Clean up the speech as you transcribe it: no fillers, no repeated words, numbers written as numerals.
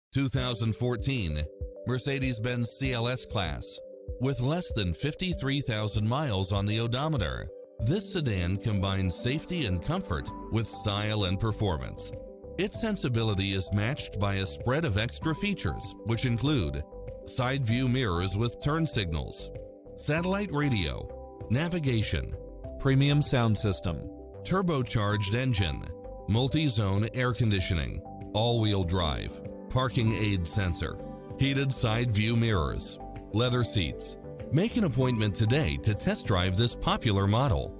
2014 Mercedes-Benz CLS-Class. With less than 53,000 miles on the odometer, this sedan combines safety and comfort with style and performance. Its sensibility is matched by a spread of extra features, which include side view mirrors with turn signals, satellite radio, navigation, premium sound system, turbocharged engine, multi-zone air conditioning, all-wheel drive, parking aid sensor, heated side view mirrors, leather seats. Make an appointment today to test drive this popular model.